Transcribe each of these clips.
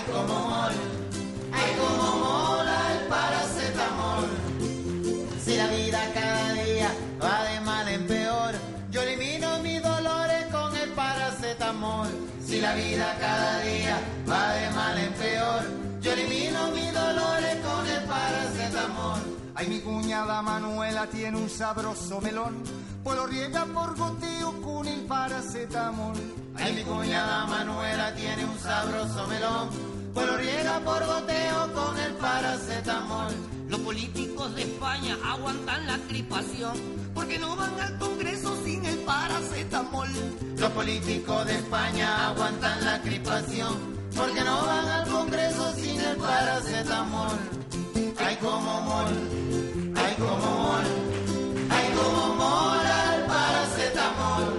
como mola el paracetamol. Si la vida cada día va de mal en peor, yo elimino mis dolores con el paracetamol. Si la vida cada día va de mal en peor, yo elimino mis dolores con el paracetamol. Ay, mi cuñada Manuela tiene un sabroso melón, pues lo riega por goteo con el paracetamol. Ay, mi cuñada Manuela tiene un sabroso melón, pues lo riega por goteo con el paracetamol. Los políticos de España aguantan la crispación porque no van al Congreso sin el paracetamol. Los políticos de España aguantan la crispación porque no van al Congreso sin el paracetamol. Ay, como mol, ay, como mol, ay, como mola el paracetamol.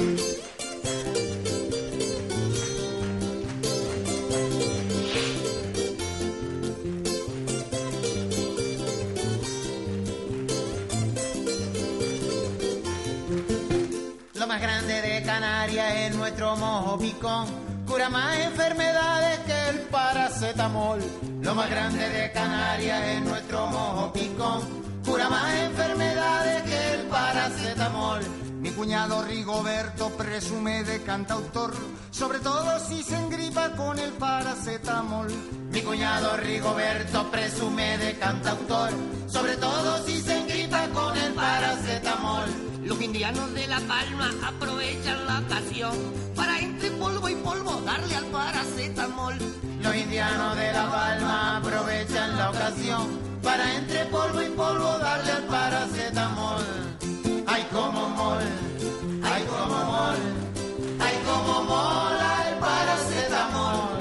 Lo más grande de Canarias es nuestro mojo picón, cura más enfermedades que el paracetamol. Lo más grande de Canarias es nuestro mojo picón, cura más enfermedades que el paracetamol. Mi cuñado Rigoberto presume de cantautor, sobre todo si se engripa con el paracetamol. Mi cuñado Rigoberto presume de cantautor, sobre todo si se engripa con el paracetamol. Los indianos de La Palma aprovechan la ocasión para entre polvo y polvo darle al paracetamol. Los indianos de La Palma aprovechan la ocasión para entre polvo y polvo darle al paracetamol. Ay, como mol, ay, como mol, ay, como mola el paracetamol.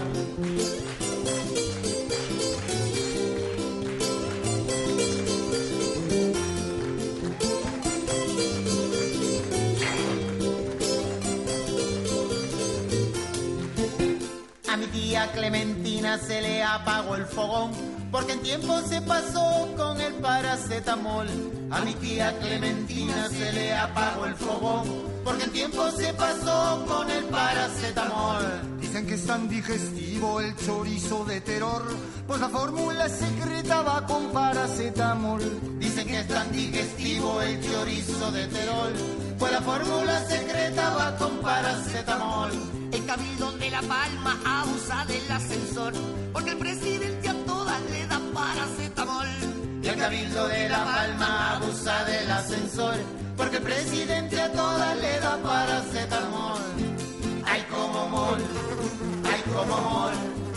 A mi tía Clementina se le apagó el fogón porque en tiempo se pasó con el paracetamol. A mi tía Clementina se le apagó el fogón porque en tiempo se pasó con el paracetamol. Dicen que es tan digestivo el chorizo de terror, pues la fórmula secreta va con paracetamol. Dicen que es tan digestivo el chorizo de Terol, pues la fórmula secreta va con paracetamol. El Cabildo de La Palma abusa del ascensor porque el presidente a todas le da paracetamol. Y el Cabildo de La Palma abusa del ascensor porque el presidente a todas le da paracetamol. Ay, como mol, ay, como mol,